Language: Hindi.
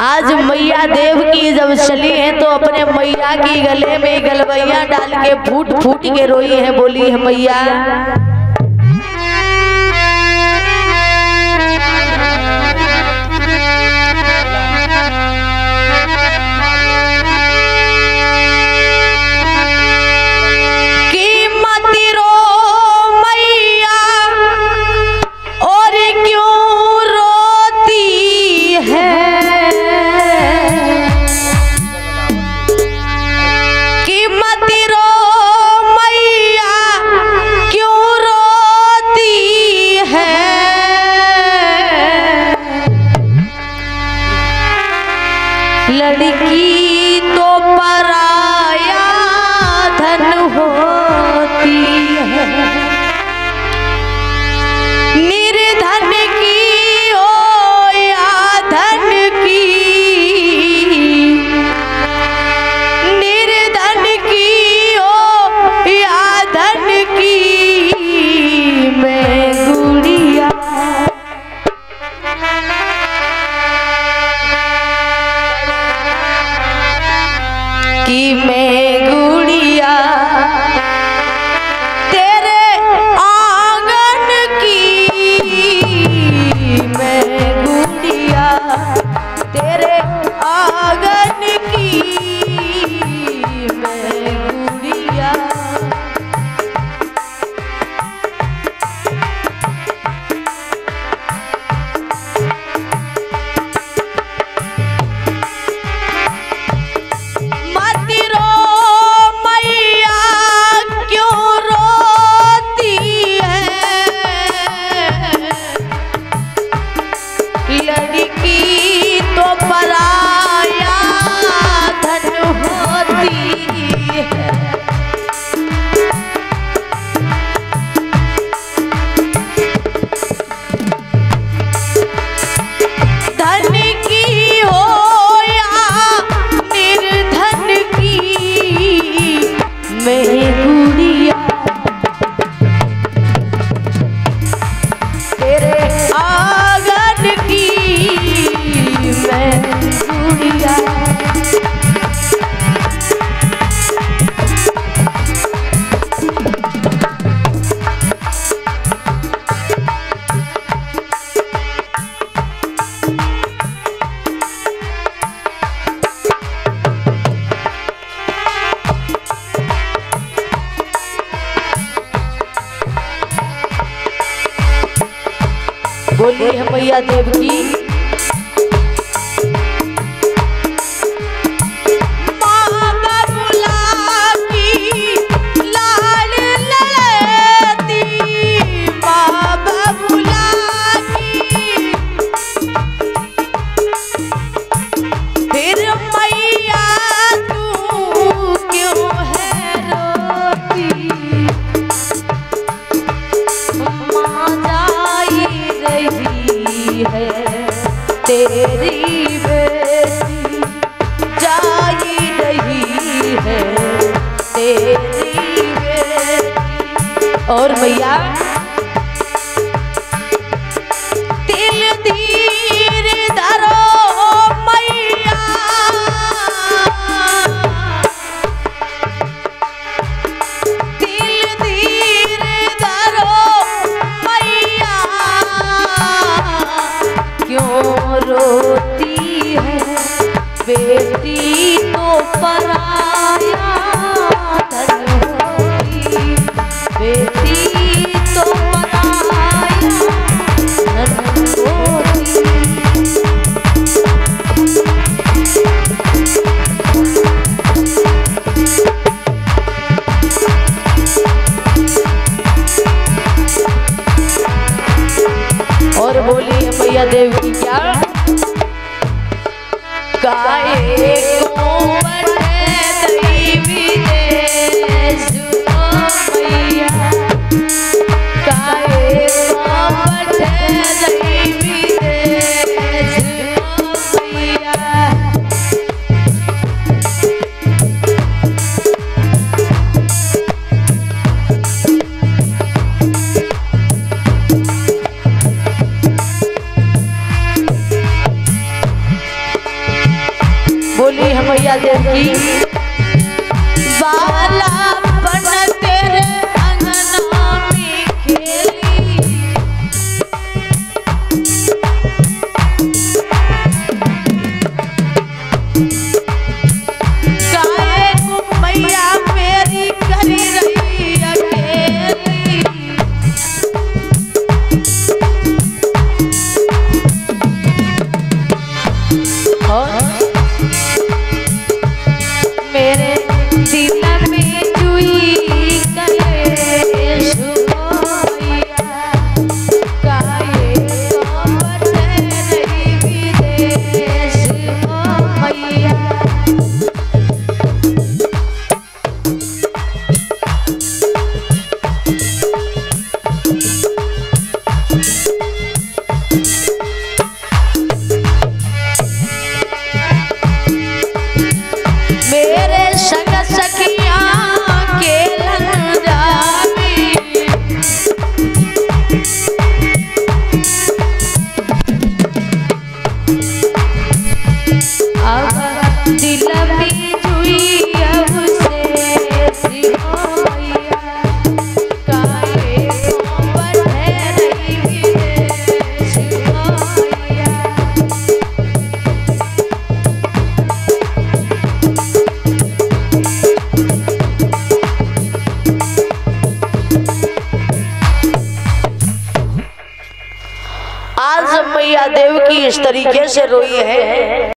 आज मैया देव की जब चली है तो अपने मैया की गले में गलवैया डाल के फूट फूट के रोई है, बोली है मैया लड़की तो पराया धन होती है, निर्धन की हो या धन की, निर्धन की हो या धन की मैं गुड़िया कि मैं गुड़िया तेरे आंगन की, मैं गुड़िया तेरे आंगन की, मैं गुड़िया लड़की तो पराया धन होती है, धन की हो या निर्धन की मैं गुड़िया तेरे आंगन की, मैं गुड़िया बोली है मैया देव की तेरी बेटी जाई रही है, तेरी बेटी और मैया तिल धीर धरो मैया, तिल धीर धरो मैया क्यों रोती है बेटी तो पराया धन होती, बेटी तो मैया देव की बाला बन तेरे अंगना में खेली, काहे को मैया मेरी करी रही अकेली। मेरे दिल में जुई कलेश मैया, काहे खबर नहीं विदेश मैया। मेरे संग सखियां खेलन जावी, अब दिल में जुई अब से मैया, काहे खबर नहीं विदेश मैया। आज मैया देव की इस तरीके से रोई है।